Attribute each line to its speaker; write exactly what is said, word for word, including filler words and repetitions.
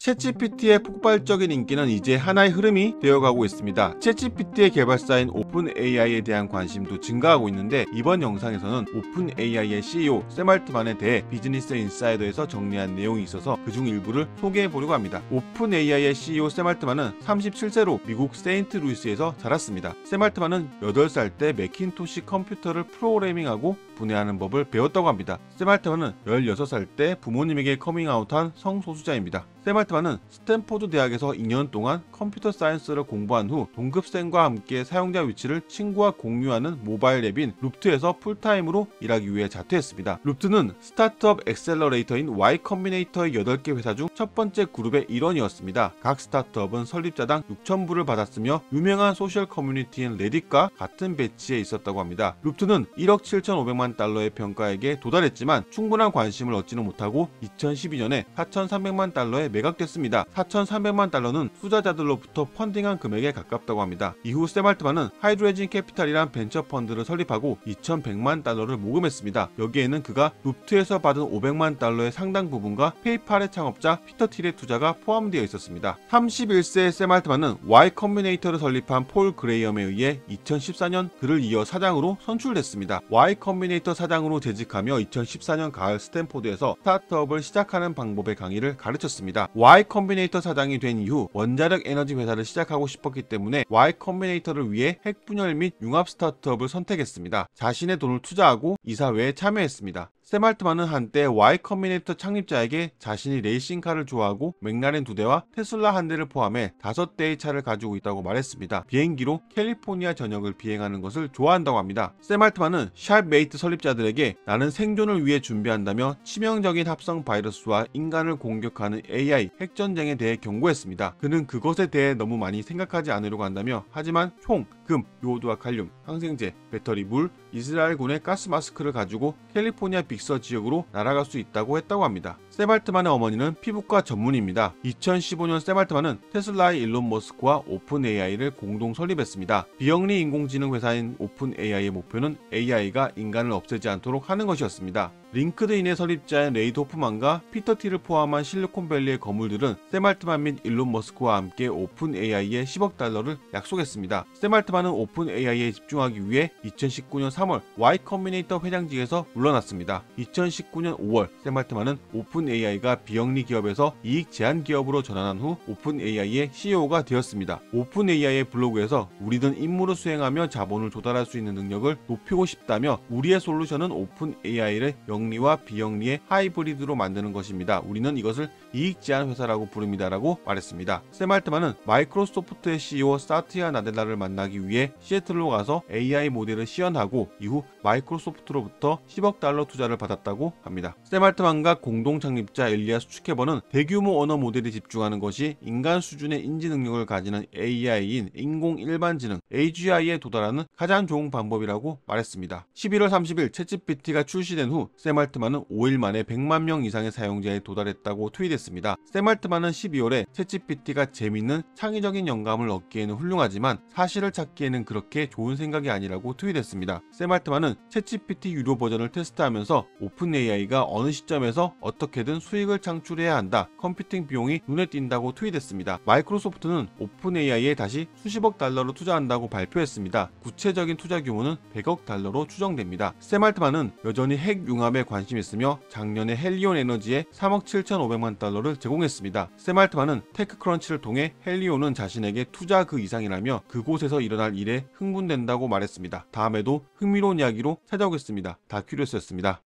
Speaker 1: 챗지피티의 폭발적인 인기는 이제 하나의 흐름이 되어가고 있습니다. 챗지피티의 개발사인 오픈에이아이에 대한 관심도 증가하고 있는데, 이번 영상에서는 오픈에이아이의 씨이오 샘 알트만에 대해 비즈니스 인사이더에서 정리한 내용이 있어서 그중 일부를 소개해보려고 합니다. 오픈에이아이의 씨이오 샘 알트만은 삼십칠 세로 미국 세인트루이스에서 자랐습니다. 샘 알트만은 여덟 살 때 매킨토시 컴퓨터를 프로그래밍하고 분해하는 법을 배웠다고 합니다. 샘 알트만은 열여섯 살 때 부모님에게 커밍아웃한 성소수자입니다. 샘 알트만은 스탠포드 대학에서 이 년 동안 컴퓨터 사이언스를 공부한 후 동급생과 함께 사용자 위치를 친구와 공유하는 모바일 앱인 룹트에서 풀타임으로 일하기 위해 자퇴했습니다. 룹트는 스타트업 엑셀러레이터인 Y 컴비네이터의 여덟 개 회사 중 첫 번째 그룹의 일원이었습니다. 각 스타트업은 설립자당 육천 불을 받았으며 유명한 소셜 커뮤니티인 레딧과 같은 배치에 있었다고 합니다. 룹트는 일억 칠천오백만 달러의 평가액에 도달했지만 충분한 관심을 얻지는 못하고 이천십이 년에 사천삼백만 달러에 매각됐습니다. 사천삼백만 달러는 투자자들로부터 펀딩한 금액에 가깝다고 합니다. 이후 샘 알트만은 하이드레진 캐피탈이란 벤처 펀드를 설립하고 이천백만 달러를 모금했습니다. 여기에는 그가 룹트에서 받은 오백만 달러의 상당 부분과 페이팔의 창업자 피터 틸의 투자가 포함되어 있었습니다. 삼십일 세의 샘 알트만은 Y 컴비네이터를 설립한 폴 그레이엄에 의해 이천십사 년 그를 이어 사장으로 선출됐습니다. Y 컴비네이터 사장으로 재직하며 이천십사 년 가을 스탠포드에서 스타트업을 시작하는 방법의 강의를 가르쳤습니다. Y 컴비네이터 사장이 된 이후 원자력 에너지 회사를 시작하고 싶었기 때문에 Y 컴비네이터를 위해 핵 분열 및 융합 스타트업을 선택했습니다. 자신의 돈을 투자하고 이사회에 참여했습니다. 샘 알트만은 한때 Y 컴비네이터 창립자에게 자신이 레이싱카를 좋아하고 맥라렌 두 대와 테슬라 한 대를 포함해 다섯 대의 차를 가지고 있다고 말했습니다. 비행기로 캘리포니아 전역을 비행하는 것을 좋아한다고 합니다. 샘 알트만은 샵메이트 설립자들에게 나는 생존을 위해 준비한다며 치명적인 합성 바이러스와 인간을 공격하는 에이아이 핵전쟁에 대해 경고했습니다. 그는 그것에 대해 너무 많이 생각하지 않으려고 한다며, 하지만 총, 금, 요오드와 칼륨, 항생제, 배터리, 물, 이스라엘군의 가스 마스크를 가지고 캘리포니아 빅서 지역으로 날아갈 수 있다고 했다고 합니다. 샘 알트만의 어머니는 피부과 전문의입니다. 이천십오 년 샘 알트만은 테슬라의 일론 머스크와 오픈에이아이를 공동 설립했습니다. 비영리 인공지능 회사인 오픈에이아이의 목표는 에이아이가 인간을 없애지 않도록 하는 것이었습니다. 링크드인의 설립자인 레이드 호프만과 피터 틸을 포함한 실리콘밸리의 거물들은 샘 알트만 및 일론 머스크와 함께 오픈에이아이에 십억 달러를 약속했습니다. 샘 알트만은 오픈에이아이에 집중하기 위해 이천십구 년 삼월 Y 컴비네이터 회장직에서 물러났습니다. 이천십구 년 오월 샘 알트만은 오픈에이아이가 비영리 기업에서 이익 제한 기업으로 전환한 후 오픈에이아이의 씨이오가 되었습니다. 오픈에이아이의 블로그에서 우리는 임무를 수행하며 자본을 조달할 수 있는 능력을 높이고 싶다며, 우리의 솔루션은 오픈에이아이를 영리와 비영리의 하이브리드로 만드는 것입니다. 우리는 이것을 이익 제한 회사라고 부릅니다 라고 말했습니다. 샘 알트만은 마이크로소프트의 씨이오 사티아 나델라를 만나기 위해 시애틀로 가서 에이아이 모델을 시연하고 이후 마이크로소프트로부터 십억 달러 투자를 받았다고 합니다. 샘 알트만과 공동 창립자 엘리아스 추케버는 대규모 언어 모델이 집중하는 것이 인간 수준의 인지 능력을 가지는 에이아이인 인공 일반지능 에이지아이에 도달하는 가장 좋은 방법이라고 말했습니다. 십일월 삼십일 챗지피티가 출시된 후 샘 알트만은 오 일 만에 백만 명 이상의 사용자에 도달했다고 트윗했습니다. 샘 알트만은 십이월에 챗지피티가 재밌는 창의적인 영감을 얻기에는 훌륭하지만 사실을 찾기에는 그렇게 좋은 생각이 아니라고 트윗했습니다. 샘 알트만은 챗지피티 유료 버전을 테스트하면서 오픈에이아이가 어느 시점에서 어떻게든 수익을 창출해야 한다, 컴퓨팅 비용이 눈에 띈다고 트윗했습니다. 마이크로소프트는 오픈에이아이에 다시 수십억 달러를 투자한다고 발표했습니다. 구체적인 투자 규모는 백억 달러로 추정됩니다. 샘 알트만은 여전히 핵 융합에 관심이 있으며 작년에 헬리온 에너지에 삼억 칠천오백만 달러를 제공했습니다. 샘 알트만은 테크크런치를 통해 헬리온은 자신에게 투자 그 이상이라며 그곳에서 일어날 일에 흥분된다고 말했습니다. 다음에도 흥미로운 이야기로 찾아오겠습니다. 다큐리어스였습니다.